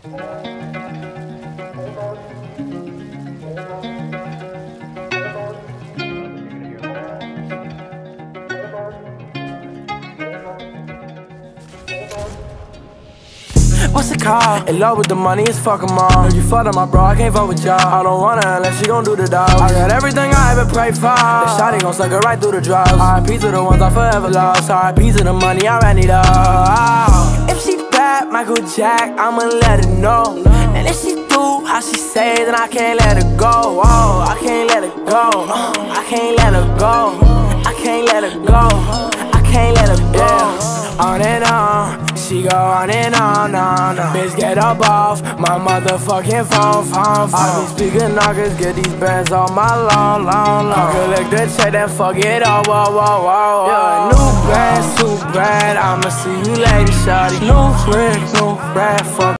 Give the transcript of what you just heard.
What's it called? In love with the money, it's fuck 'em all. If you fuck up my bro, I can't fuck with y'all. I don't want her unless she gon' do the dog. I got everything I ever prayed for. The shawty gon' suck it right through the drugs. R.I.P. to the ones I forever lost. R.I.P. to the money, I ran it all. If she bad, Michael Jack, I'ma let her know. And if she do how she say, then I can't let her go. Oh, I can't let her go. I can't let her go. I can't let her go. I can't let her go. On and on, she go on and on, on. Bitch, get up off my motherfucking phone. I be speaking knockers, get these bands on my long. Collect the check, then fuck it all, whoa. Yeah, new band, too bad. I'ma see you later, shawty. New brick, new rap, fuck.